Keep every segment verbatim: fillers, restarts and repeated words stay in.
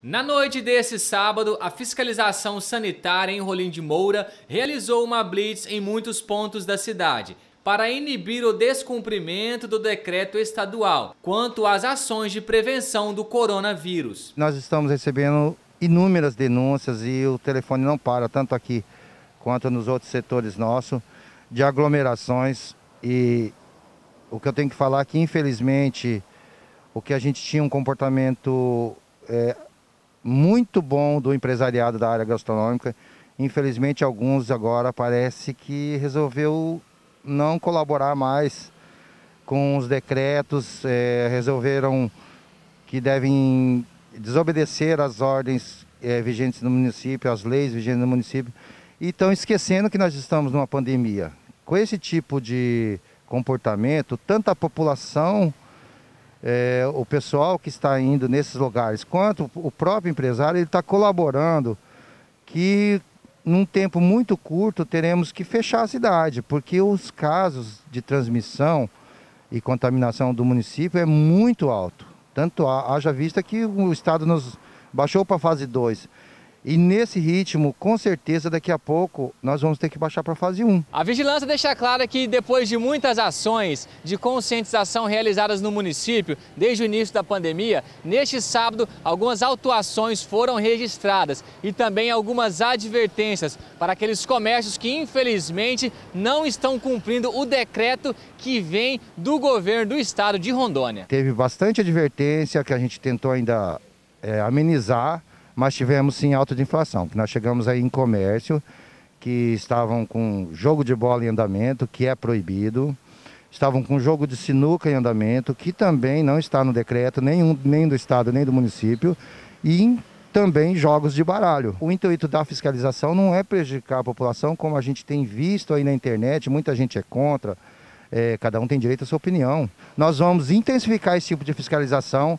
Na noite desse sábado, a fiscalização sanitária em Rolim de Moura realizou uma blitz em muitos pontos da cidade para inibir o descumprimento do decreto estadual quanto às ações de prevenção do coronavírus. Nós estamos recebendo inúmeras denúncias e o telefone não para, tanto aqui quanto nos outros setores nossos, de aglomerações. E o que eu tenho que falar é que, infelizmente, o que a gente tinha um comportamento é, muito bom do empresariado da área gastronômica, infelizmente alguns agora parece que resolveu não colaborar mais com os decretos, é, resolveram que devem desobedecer às ordens é, vigentes no município, às leis vigentes no município, e estão esquecendo que nós estamos numa pandemia. Com esse tipo de comportamento, tanto a população, É, o pessoal que está indo nesses lugares, quanto o próprio empresário, ele está colaborando que num tempo muito curto teremos que fechar a cidade, porque os casos de transmissão e contaminação do município é muito alto. Tanto haja vista que o estado nos baixou para a fase dois. E nesse ritmo, com certeza, daqui a pouco, nós vamos ter que baixar para a fase um. A vigilância deixa claro que depois de muitas ações de conscientização realizadas no município desde o início da pandemia, neste sábado, algumas autuações foram registradas e também algumas advertências para aqueles comércios que, infelizmente, não estão cumprindo o decreto que vem do governo do estado de Rondônia. Teve bastante advertência que a gente tentou ainda é, amenizar, mas tivemos sim alta de inflação. Nós chegamos aí em comércio que estavam com jogo de bola em andamento, que é proibido, estavam com jogo de sinuca em andamento, que também não está no decreto, nenhum, nem do estado, nem do município, e também jogos de baralho. O intuito da fiscalização não é prejudicar a população, como a gente tem visto aí na internet, muita gente é contra, é, cada um tem direito à sua opinião. Nós vamos intensificar esse tipo de fiscalização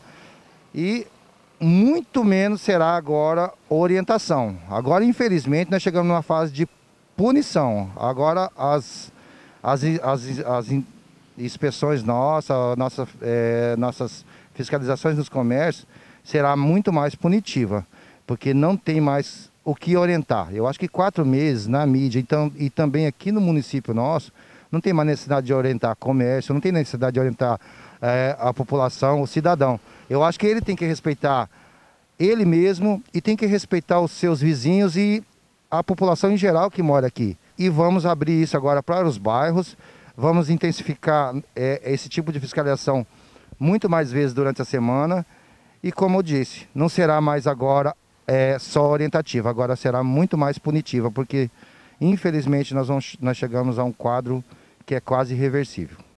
e muito menos será agora orientação. Agora, infelizmente, nós chegamos numa fase de punição. Agora, as, as, as, as inspeções nossas, nossa, é, nossas fiscalizações nos comércios será muito mais punitiva, porque não tem mais o que orientar. Eu acho que quatro meses na mídia então, e também aqui no município nosso, não tem mais necessidade de orientar comércio, não tem necessidade de orientar é, a população, o cidadão. Eu acho que ele tem que respeitar ele mesmo e tem que respeitar os seus vizinhos e a população em geral que mora aqui. E vamos abrir isso agora para os bairros, vamos intensificar é, esse tipo de fiscalização muito mais vezes durante a semana. E como eu disse, não será mais agora é, só orientativa, agora será muito mais punitiva, porque infelizmente nós, vamos, nós chegamos a um quadro que é quase irreversível.